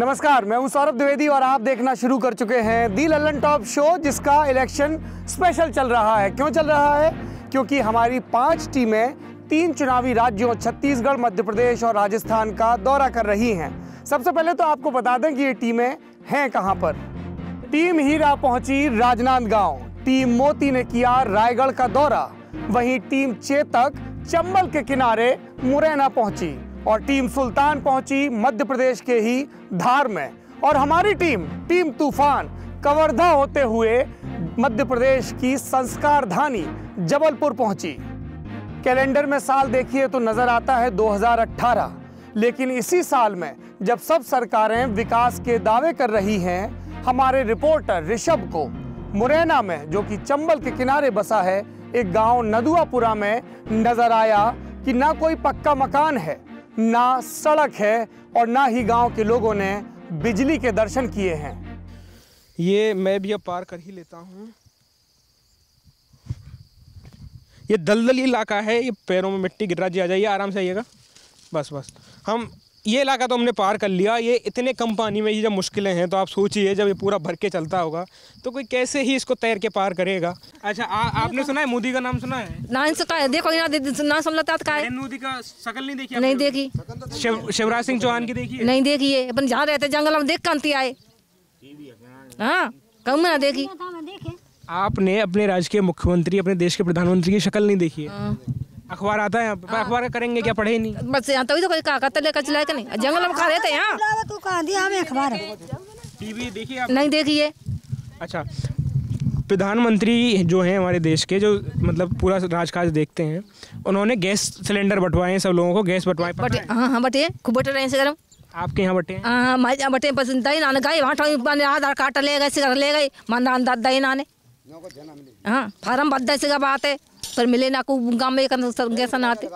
नमस्कार, मैं हूं सौरभ द्विवेदी और आप देखना शुरू कर चुके हैं दी लल्लनटॉप शो, जिसका इलेक्शन स्पेशल चल रहा है। क्यों चल रहा है? क्योंकि हमारी 5 टीमें 3 चुनावी राज्यों छत्तीसगढ़, मध्य प्रदेश और राजस्थान का दौरा कर रही हैं। सबसे पहले तो आपको बता दें कि ये टीमें हैं कहां पर। टीम हीरा पहुंची राजनांदगांव, टीम मोती ने किया रायगढ़ का दौरा, वहीं टीम चेतक चंबल के किनारे मुरैना पहुंची और टीम सुल्तान पहुंची मध्य प्रदेश के ही धार में। और हमारी टीम तूफान कवर्धा होते हुए मध्य प्रदेश की संस्कार धानी जबलपुर पहुंची। कैलेंडर में साल देखिए तो नजर आता है 2018, लेकिन इसी साल में जब सब सरकारें विकास के दावे कर रही हैं, हमारे रिपोर्टर ऋषभ को मुरैना में, जो कि चंबल के किनारे बसा है, एक गांव नदुआपुरा में नजर आया कि ना कोई पक्का मकान है, ना सड़क है और ना ही गांव के लोगों ने बिजली के दर्शन किए हैं। ये मैं भी अब पार कर ही लेता हूँ। ये दलदली इलाका है, ये पैरों में मिट्टी गिर रहा। जी आ जाइए, आराम से आइएगा। बस हम ये इलाका तो हमने पार कर लिया। ये इतने कम पानी में ही जब मुश्किलें हैं तो आप सोचिए जब ये पूरा भर के चलता होगा तो कोई कैसे ही इसको तैर के पार करेगा। अच्छा, आपने सुना है मोदी का नाम सुना है? ना सुना है, देखो ना समझता है। मोदी का शक्ल नहीं देखी? नहीं देखी। शिवराज सिंह चौहान की देखी है? नहीं देखी है। अपन जहाँ रहते जंगल में देख कांति आए। हाँ, कहूँ ना देखी। आपने अपने राज्य के मुख्यमंत्री, अपने देश के प्रधानमंत्री की शक्ल नहीं देखी है? अखबार आता है यहाँ पे, अखबार करेंगे क्या, पढ़े ही नहीं? बस यहाँ तो कोई कागज लेकर चलाए कि नहीं, जंगल में खा रहे थे यहाँ। तू कहाँ दिया हमें अखबार? टीवी देखी आप? नहीं देखी है। अच्छा, प्रधानमंत्री जो हैं हमारे देश के, जो मतलब पूरा राजकाज देखते हैं, उन्होंने गैस सिलेंडर बंटवाए हैं, सब लोगों को गैस बंटवाए। हाँ बटे, खूब बटे रहे हैं। आपके यहाँ बटे? हाँ, हमारे यहाँ बटे। पसंद दही नाने गए वहाँ, आधार कार्ड ले गए, सिगर ले गए, मान दही नाने। हाँ, फार्म भर से बात है, पर मिले ना को गाँव में गैस ना आते।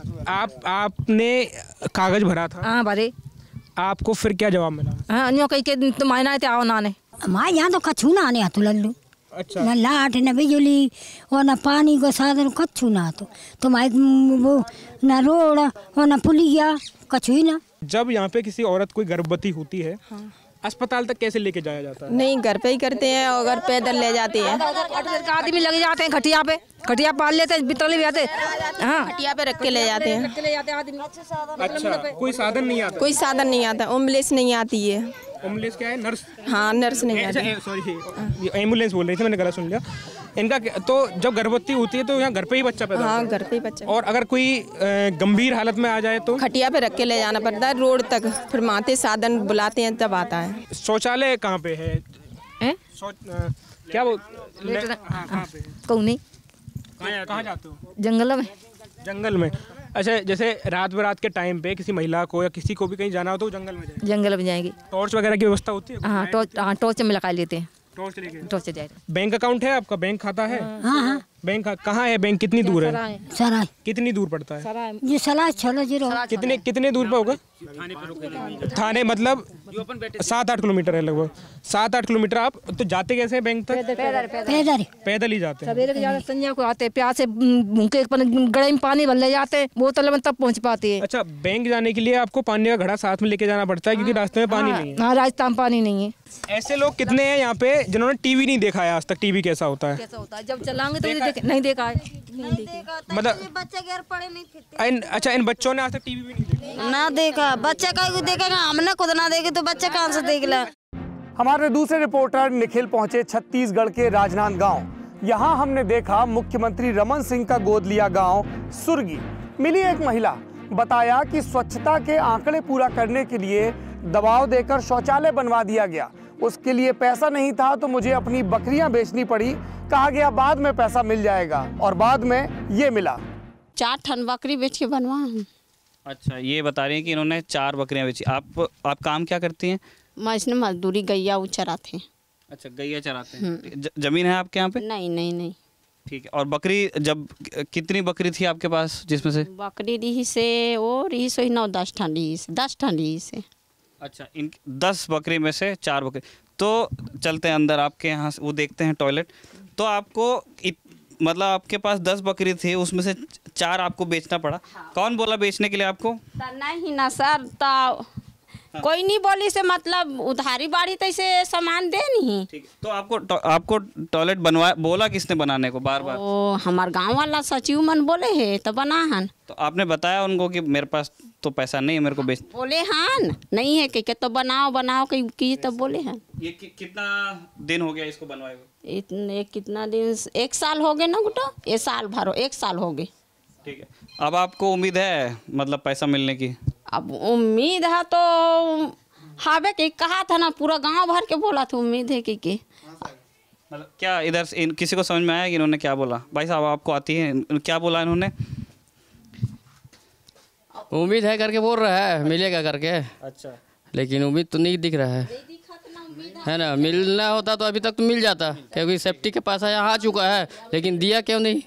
आपने कागज भरा था? हाँ भरे। आपको फिर क्या जवाब मिला? हाँ, न्यों कहीं के तुम आए ना थे, आओ नाने। हमारे यहाँ तो कछू ना आने आते लल्लू। अच्छा। न लाट न बिजली और न पानी को साधन कछू ना आते। वो न रोड और न पुलिया, कछू ही ना। जब यहाँ पे किसी औरत कोई गर्भवती होती है, हाँ, अस्पताल तक कैसे लेके जाया जाता है? नहीं, घर पे ही करते हैं और घर पैदल ले जाते हैं। आदमी लगे जाते हैं खटिया पे, खटिया पाल लेते हैं, बितौले भी आते। हाँ, खटिया पे रख के ले जाते हैं। अच्छा, कोई साधन नहीं आता? कोई साधन नहीं आता। एम्बुलेंस नहीं आती है। एम्बुलेंस क्या है? नर्स? हाँ, नर्स नहीं आती। सॉरी, एम्बुलेंस बोल रही थी, मैंने गलत सुन लिया। इनका तो जब गर्भवती होती है तो यहाँ घर पे ही बच्चा पैदा होता है? हाँ, घर पे ही बच्चा। और अगर कोई गंभीर हालत में आ जाए तो? खटिया पे रख के ले जाना पड़ता है रोड तक, फिर माते साधन बुलाते हैं तब आता है। शौचालय कहाँ पे है? क्या वो कहाँ पे? कहूँ नहीं। कहाँ जाते हो? जंगल में। जंगल में? अच्छा, जैसे रात के टाइम पे किसी महिला को या किसी को भी कहीं जाना हो तो जंगल में जाएगी? जंगल में जाएगी। टॉर्च वगैरह की व्यवस्था होती है? हाँ, टॉर्च में लगा लेते हैं। टॉर्च जाए। बैंक अकाउंट है आपका? बैंक खाता है? हाँ। बैंक कहाँ है? बैंक कितनी दूर है? सराय। कितनी दूर पड़ता है? ये सलाह चलो जीरो। कितने दूर पे होगा? थाने मतलब 7-8 किलोमीटर है लगभग। 7-8 किलोमीटर। आप तो जाते कैसे हैं बैंक तक? पैदल ही जाते हैं। सवेरे के जाते, संध्या को आते, प्यासे भूखे गड़े में पानी भर ले जाते, बोतल में तब पहुँच पाते हैं। अच्छा, बैंक जाने के लिए आपको पानी का घड़ा साथ में लेके जाना पड़ता है क्योंकि रास्ते में पानी नहीं है? हाँ, राजस्थान पानी नहीं है। ऐसे लोग कितने हैं यहाँ पे जिन्होंने टीवी नहीं देखा है आज तक? टीवी कैसा होता है? जब चलाएंगे तो नहीं देखा है। मतलब बच्चे घर पड़े नहीं थे। अच्छा, इन बच्चों ने आज तक टीवी भी नहीं देखा? ना देखा। बच्चा का देखेगा, हमने खुद ना देखे तो बच्चा कहाँ से देख ला। हमारे दूसरे रिपोर्टर निखिल पहुंचे छत्तीसगढ़ के राजनांदगांव। यहाँ हमने देखा मुख्यमंत्री रमन सिंह का गोद लिया गांव सुरगी। मिली एक महिला, बताया कि स्वच्छता के आंकड़े पूरा करने के लिए दबाव देकर शौचालय बनवा दिया गया। उसके लिए पैसा नहीं था तो मुझे अपनी बकरियां बेचनी पड़ी। कहा गया बाद में पैसा मिल जाएगा और बाद में ये मिला। 4 टन बकरी बेच के बनवा। अच्छा, ये बता रही हैं कि इन्होंने 4 बकरियां बेची। आप काम क्या करती हैं? मैं इसने मजदूरी गैया चराते हैं। अच्छा, गैया चराते हैं। जमीन है आपके यहाँ पे? नहीं। ठीक है। और बकरी जब कितनी बकरी थी आपके पास जिसमें से? बकरी रही से वो रही सो 9-10 टन रही से, 10 टन रही से। अच्छा, इन 10 बकरी में से 4 बकरी। तो चलते हैं अंदर आपके यहाँ, वो देखते हैं टॉयलेट। तो आपको मतलब आपके पास 10 बकरी थी, उसमें से 4 आपको बेचना पड़ा। हाँ। कौन बोला बेचने के लिए आपको? नहीं ना सर, तो कोई नहीं बोली से मतलब उधारी बाड़ी तैसे सामान दे नहीं। ठीक है, तो आपको टॉयलेट बनवा बोला किसने बनाने को बार बार? ओ हमार गांव वाला सचिव मन बोले है तो बना हन। तो आपने बताया उनको कि मेरे पास तो पैसा नहीं है, मेरे को बेच? बोले हन नहीं है कि तो बनाओ की तब बोले हन। ये कितना दिन हो गया इसको बनवाए हुए? इतने कितना दिन, 1 साल हो गए ना गुटो, ये साल भरो 1 साल हो गए। ठीक है, अब आपको उम्मीद है मतलब पैसा मिलने की? अब उम्मीद है तो हावे के कहा था ना, पूरा गांव भर के बोला था उम्मीद है कि मतलब क्या इधर से किसी को समझ में आया कि इन्होंने क्या बोला? भाई साहब आपको आती है, क्या बोला इन्होंने? उम्मीद है करके बोल रहा है मिलेगा करके। अच्छा, लेकिन उम्मीद तो नहीं दिख रहा है ना। मिलना होता तो अभी तक तो मिल जाता, क्योंकि सेफ्टी के पास यहाँ आ चुका है, लेकिन दिया क्यों नहीं?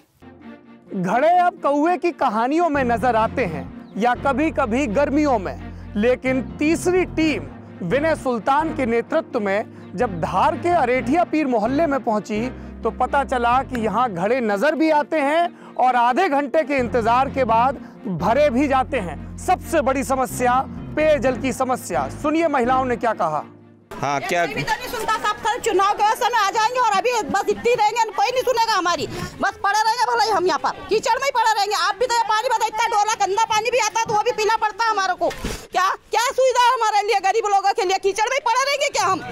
घड़े अब कौवे की कहानियों में नजर आते हैं या कभी कभी गर्मियों में, लेकिन तीसरी टीम विनय सुल्तान के नेतृत्व में जब धार के अरेठिया पीर मोहल्ले में पहुंची तो पता चला कि यहाँ घड़े नजर भी आते हैं और आधे घंटे के इंतजार के बाद भरे भी जाते हैं। सबसे बड़ी समस्या पेयजल की समस्या। सुनिए महिलाओं ने क्या कहा। हाँ, क्या नहीं सुनता, सब कल चुनाव के समय आ जाएंगे और अभी बस इतनी रहेंगे, कोई नहीं सुनेगा हमारी, बस पड़े रहेंगे भले हम यहाँ पर कीचड़ में ही पड़े रहेंगे। आप भी तो पानी बता, इतना डोला गंदा पानी भी आता है तो वो भी पीना पड़ता है हमारे को। क्या सुविधा है हमारे लिए, गरीब लोगों के लिए? कीचड़ में ही पड़े रहेंगे क्या हम?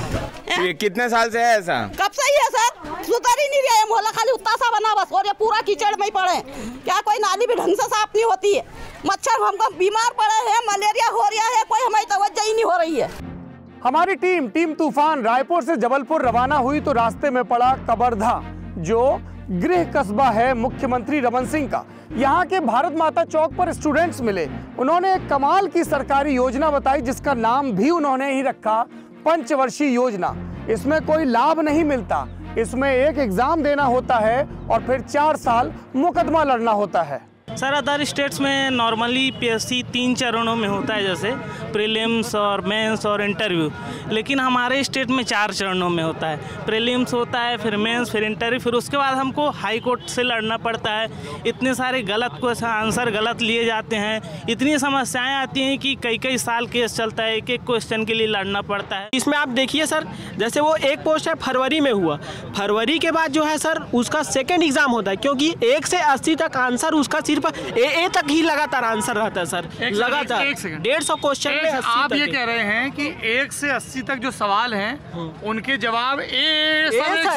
ये कितने साल से है ऐसा? कब से ही है सर, सुधर ही नहीं रहा है मोहल्ला, खाली उतना सा बना बस, और ये पूरा कीचड़ में ही पड़े। क्या कोई नाली भी ढंग से साफ नहीं होती है, मच्छर हमको बीमार पड़े हैं, मलेरिया हो रहा है, कोई हमारी तवज्जो ही नहीं हो रही है। हमारी टीम तूफान रायपुर से जबलपुर रवाना हुई तो रास्ते में पड़ा कबरधा, जो गृह कस्बा है मुख्यमंत्री रमन सिंह का। यहाँ के भारत माता चौक पर स्टूडेंट्स मिले, उन्होंने एक कमाल की सरकारी योजना बताई जिसका नाम भी उन्होंने ही रखा पंचवर्षीय योजना। इसमें कोई लाभ नहीं मिलता, इसमें एक एग्जाम देना होता है और फिर 4 साल मुकदमा लड़ना होता है। सर अदर स्टेट्स में नॉर्मली पीएससी 3 चरणों में होता है, जैसे प्रीलिम्स और मेंस और इंटरव्यू, लेकिन हमारे स्टेट में 4 चरणों में होता है। प्रीलिम्स होता है, फिर मेंस, फिर इंटरव्यू, फिर उसके बाद हमको हाई कोर्ट से लड़ना पड़ता है। इतने सारे गलत क्वेश्चन आंसर गलत लिए जाते हैं, इतनी समस्याएं आती हैं कि कई साल केस चलता है, एक क्वेश्चन के लिए लड़ना पड़ता है। इसमें आप देखिए सर, जैसे वो एक पोस्ट है फरवरी में हुआ, फरवरी के बाद जो है सर उसका सेकेंड एग्जाम होता है, क्योंकि 1 से 80 तक आंसर उसका सिर्फ ए तक ही लगातार आंसर रहता है सर, लगातार 150 क्वेश्चन में 80 आप ये कह रहे हैं कि 1 से 80 तक जो सवाल हैं उनके जवाब ए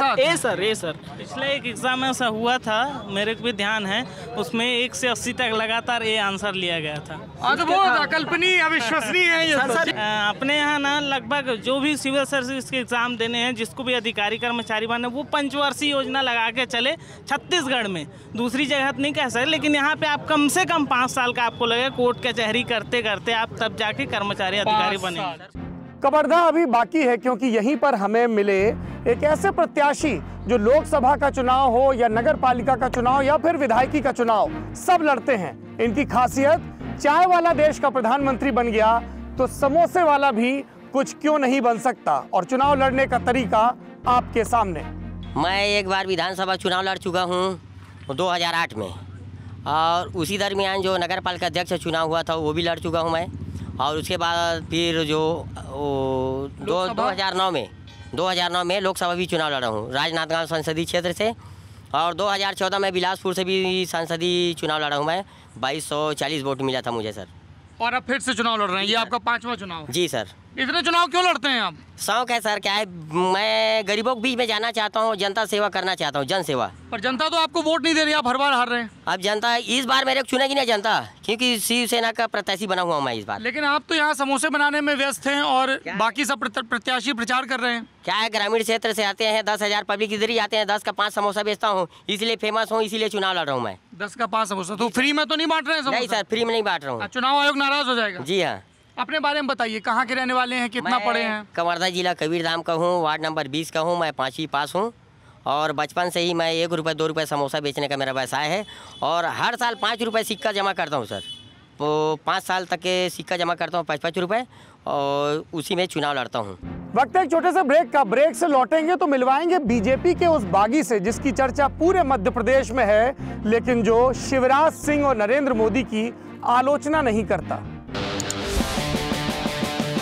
सर। पिछले एक एग्जाम ऐसा हुआ था, मेरे को भी ध्यान है, उसमें 1 से 80 तक लगातार ए आंसर लिया गया था। वो अकल्पनीय अविश्वसनीय है ये सर। अपने यहाँ ना लगभग जो भी सिविल सर्विस के एग्जाम देने हैं, जिसको भी अधिकारी कर्मचारी बने, वो पंचवर्षीय योजना लगा के चले छत्तीसगढ़ में। दूसरी जगह नहीं कह सकते, लेकिन यहाँ पे आप कम से कम 5 साल का आपको लगे कोर्ट कचहरी करते करते आप तब जाके कर्मचारी अधिकारी बने। कबरधा अभी बाकी है, क्योंकि यहीं पर हमें मिले एक ऐसे प्रत्याशी जो लोकसभा का चुनाव हो या नगर पालिका का चुनाव या फिर विधायकी का चुनाव, सब लड़ते हैं। इनकी खासियत, चाय वाला देश का प्रधानमंत्री बन गया तो समोसे वाला भी कुछ क्यों नहीं बन सकता। और चुनाव लड़ने का तरीका आपके सामने। मैं एक बार विधानसभा चुनाव लड़ चुका हूँ 2008 में, और उसी दरमियान जो नगर पालिका अध्यक्ष चुनाव हुआ था वो भी लड़ चुका हूँ मैं। और उसके बाद फिर जो 2009 में लोकसभा भी चुनाव लड़ा हूँ राजनांदगांव संसदीय क्षेत्र से। और 2014 में बिलासपुर से भी संसदीय चुनाव लड़ा हूँ मैं, 2240 वोट मिला था मुझे सर। और अब फिर से चुनाव लड़ रहे हैं, ये आपका 5वां चुनाव? जी सर। इतने चुनाव क्यों लड़ते हैं आप? शौक है सर, क्या है, मैं गरीबों के बीच में जाना चाहता हूँ, जनता सेवा करना चाहता हूँ, जन सेवा। पर जनता तो आपको वोट नहीं दे रही, आप हर बार हार रहे हैं। अब जनता इस बार मेरे को चुनेगी नहीं जनता, क्योंकि शिवसेना का प्रत्याशी बना हुआ हूँ मैं इस बार। लेकिन आप तो यहाँ समोसे बनाने में व्यस्त हैं और बाकी सब प्रत्याशी प्रचार कर रहे हैं। क्या है, ग्रामीण क्षेत्र से आते हैं, 10,000 पब्लिक इधर ही आते हैं, 10 का 5 समोसा बेचता हूँ, इसलिए फेमस हूँ, इसीलिए चुनाव लड़ रहा हूँ मैं। 10 का 5 समोसा तो फ्री में तो नहीं बांट रहे हैं? नहीं सर, फ्री में नहीं बांट रहा हूँ। चुनाव आयोग नाराज हो जाएगा? जी हाँ। अपने बारे में बताइए, कहाँ के रहने वाले हैं, कितना पढ़े हैं? कवर्धा जिला कबीरधाम का हूँ, वार्ड नंबर 20 का हूँ, मैं 5वीं पास हूँ। और बचपन से ही मैं 1 रुपये 2 रुपये समोसा बेचने का मेरा व्यवसाय है, और हर साल 5 रुपये सिक्का जमा करता हूँ सर। वो 5 साल तक के सिक्का जमा करता हूँ, 5-5 रुपये, और उसी में चुनाव लड़ता हूँ। वक्त एक छोटे से ब्रेक का। ब्रेक से लौटेंगे तो मिलवाएंगे बीजेपी के उस बागी से जिसकी चर्चा पूरे मध्य प्रदेश में है, लेकिन जो शिवराज सिंह और नरेंद्र मोदी की आलोचना नहीं करता।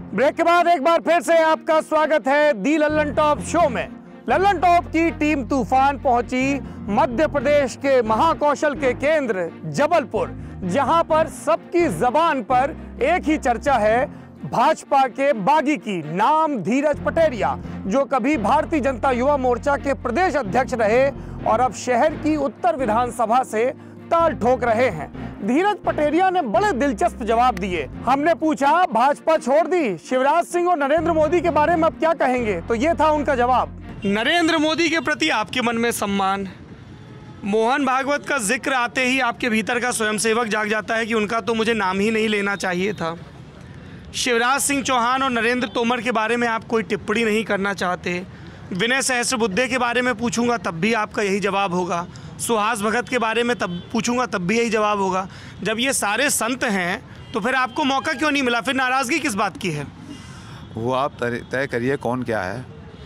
ब्रेक के बाद एक बार फिर से आपका स्वागत है दी लल्लनटॉप शो में। लल्लनटॉप की टीम तूफान पहुंची मध्य प्रदेश के महाकौशल के केंद्र जबलपुर, जहां पर सबकी जबान पर एक ही चर्चा है, भाजपा के बागी की, नाम धीरज पटेरिया, जो कभी भारतीय जनता युवा मोर्चा के प्रदेश अध्यक्ष रहे और अब शहर की उत्तर विधानसभा से ताल ठोक रहे हैं। धीरज पटेरिया ने बड़े दिलचस्प जवाब दिए। हमने पूछा भाजपा छोड़ दी, शिवराज सिंह और नरेंद्र मोदी के बारे में अब क्या कहेंगे, तो ये था उनका जवाब। नरेंद्र मोदी के प्रति आपके मन में सम्मान, मोहन भागवत का जिक्र आते ही आपके भीतर का स्वयंसेवक जाग जाता है कि उनका तो मुझे नाम ही नहीं लेना चाहिए था। शिवराज सिंह चौहान और नरेंद्र तोमर के बारे में आप कोई टिप्पणी नहीं करना चाहते। विनय सहस्त्रबुद्धे के बारे में पूछूंगा तब भी आपका यही जवाब होगा। सुहास भगत के बारे में तब पूछूंगा तब भी यही जवाब होगा। जब ये सारे संत हैं तो फिर आपको मौका क्यों नहीं मिला? फिर नाराज़गी किस बात की है? वो आप तय करिए कौन क्या है।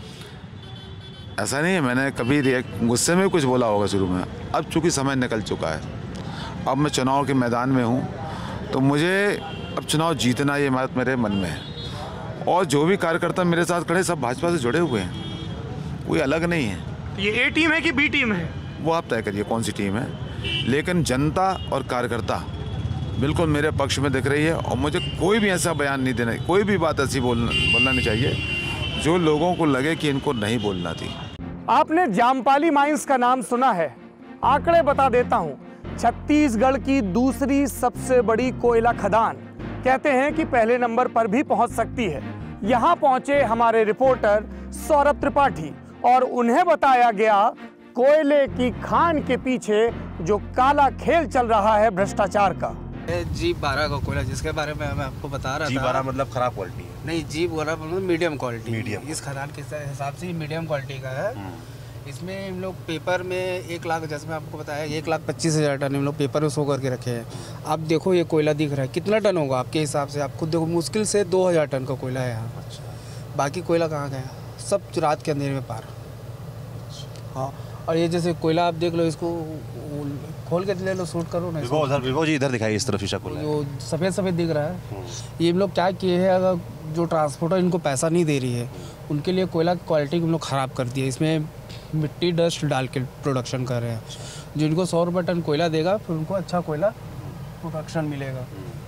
ऐसा नहीं है मैंने कभी गुस्से में कुछ बोला होगा शुरू में। अब चूँकि समय निकल चुका है, अब मैं चुनाव के मैदान में हूँ, तो मुझे अब चुनाव जीतना ये बात मेरे मन में है। और जो भी कार्यकर्ता मेरे साथ खड़े सब भाजपा से जुड़े हुए हैं, कोई अलग नहीं है। ये ए टीम है कि बी टीम है? वो आप तय करिए कौन सी टीम है, लेकिन जनता और कार्यकर्ता बिल्कुल मेरे पक्ष में दिख रही है। और मुझे कोई भी ऐसा बयान नहीं देना, कोई भी बात ऐसी बोलना नहीं चाहिए जो लोगों को लगे कि इनको नहीं बोलना थी। आपने जामपाली माइंस का नाम सुना है? आंकड़े बता देता हूँ। छत्तीसगढ़ की दूसरी सबसे बड़ी कोयला खदान, कहते हैं कि पहले नंबर पर भी पहुंच सकती है। यहाँ पहुंचे हमारे रिपोर्टर सौरभ त्रिपाठी और उन्हें बताया गया कोयले की खान के पीछे जो काला खेल चल रहा है भ्रष्टाचार का। G12 का कोयला जिसके बारे में मैं आपको बता रहा था। G12 मतलब खराब क्वालिटी है? नहीं, G12 मतलब मीडियम क्वालिटी। मीडियम। इस खदान के हिसाब से मीडियम क्वालिटी का है। इसमें हम लोग पेपर में 1 लाख, जैसे मैं आपको बताया 1,25,000 टन हम लोग पेपर में शो करके रखे हैं। आप देखो ये कोयला दिख रहा है, कितना टन होगा आपके हिसाब से? आप खुद देखो, मुश्किल से 2,000 टन का कोयला है यहाँ। बाकी कोयला कहाँ गया? सब रात के अंधेरे में पार। हाँ, और ये जैसे कोयला आप देख लो, इसको खोल के ले लो, शूट करो ना। विभो जी इधर दिखाई, इस तरफ शीशा खोला है। जो सफ़ेद दिख रहा है, ये हम लोग क्या किए हैं, अगर जो ट्रांसपोर्टर इनको पैसा नहीं दे रही है उनके लिए कोयला की क्वालिटी हम लोग ख़राब कर दिए। इसमें मिट्टी डस्ट डाल के प्रोडक्शन कर रहे हैं। जिनको 100 रुपये टन कोयला देगा फिर उनको अच्छा कोयला प्रोडक्शन मिलेगा।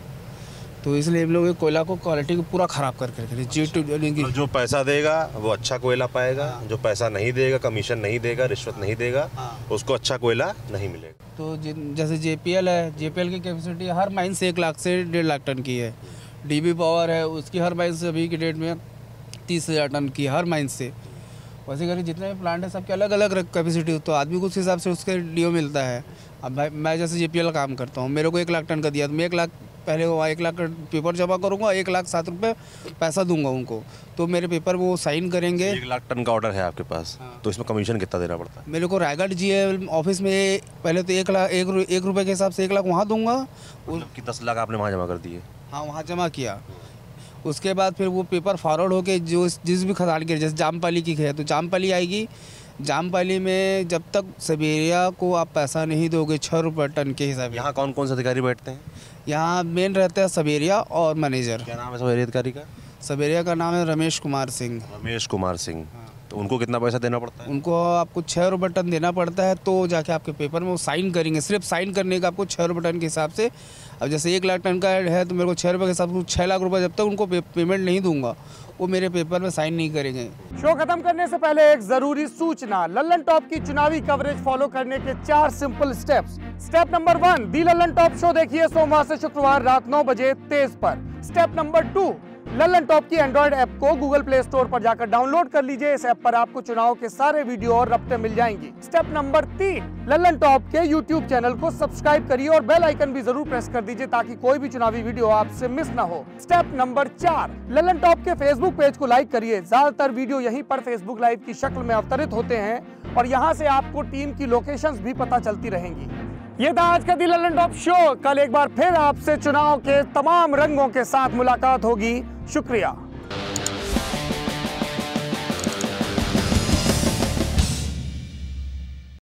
तो इसलिए हम लोग कोयला को क्वालिटी को पूरा ख़राब करके रखें। जो पैसा देगा वो अच्छा कोयला पाएगा, जो पैसा नहीं देगा, कमीशन नहीं देगा, रिश्वत नहीं देगा, उसको अच्छा कोयला नहीं मिलेगा। तो जैसे JPL है, JPL की कैपेसिटी हर माइन से 1 लाख से 1.5 लाख टन की है। DB पावर है, उसकी हर माइन से अभी की डेट में 30,000 टन की हर माइन से। वैसे करके जितने भी प्लांट है सबके अलग अलग कैपेसिटी, तो आदमी को उस हिसाब से उसके DO मिलता है। अब मैं जैसे JPL काम करता हूँ, मेरे को 1 लाख टन का दिया तो मैं 1 लाख पहले वो 1 लाख पेपर जमा करूँगा, 1,07,000 रुपये पैसा दूंगा उनको, तो मेरे पेपर वो साइन करेंगे। 1 लाख टन का ऑर्डर है आपके पास। तो इसमें कमीशन कितना देना पड़ता है? मेरे को रायगढ़ GL ऑफिस में पहले तो 1 रुपये के हिसाब से 1 लाख वहाँ दूंगा। कि 10 लाख आपने वहाँ जमा कर दिए? हाँ, वहाँ जमा किया। उसके बाद फिर वो पेपर फॉरवर्ड होके जो जिस भी खदान के, जैसे जामपाली की है तो जामपाली आएगी। जामपाली में जब तक सवेरिया को आप पैसा नहीं दोगे 6 रुपये टन के हिसाब से। यहाँ कौन कौन से अधिकारी बैठते हैं? यहाँ मेन रहते हैं सवेरिया और मैनेजर। क्या नाम है सवेरिया अधिकारी का? सवेरिया का नाम है रमेश कुमार सिंह। रमेश कुमार सिंह। तो उनको कितना पैसा देना पड़ता है? उनको आपको 6 रुपये टन देना पड़ता है, तो जाके आपके पेपर में वो साइन करेंगे। सिर्फ साइन करने का आपको 6 रुपये टन के हिसाब से। अब जैसे 1 लाख टन का है तो मेरे को 6 रुपये के हिसाब से 6 लाख रुपये जब तक उनको पेमेंट नहीं दूंगा वो मेरे पेपर में साइन नहीं करेंगे। शो खत्म करने से पहले एक जरूरी सूचना। लल्लनटॉप की चुनावी कवरेज फॉलो करने के 4 simple steps. Step number 1, the Lallantop show देखिए सोमवार से शुक्रवार रात 9 बजे तेज पर। स्टेप नंबर 2, लल्लनटॉप की एंड्रॉइड ऐप को गूगल प्ले स्टोर पर जाकर डाउनलोड कर लीजिए। इस ऐप पर आपको चुनाव के सारे वीडियो और रफ्ते मिल जाएंगी। स्टेप नंबर 3, लल्लनटॉप के यूट्यूब चैनल को सब्सक्राइब करिए और बेल आइकन भी जरूर प्रेस कर दीजिए ताकि कोई भी चुनावी वीडियो आपसे मिस ना हो। स्टेप नंबर 4, लल्लनटॉप के फेसबुक पेज को लाइक करिए। ज्यादातर वीडियो यहीं पर फेसबुक लाइव की शक्ल में अवतरित होते हैं और यहाँ से आपको टीम की लोकेशंस भी पता चलती रहेंगी। ये था आज का दी लल्लनटॉप शो। कल एक बार फिर आपसे चुनाव के तमाम रंगों के साथ मुलाकात होगी। शुक्रिया।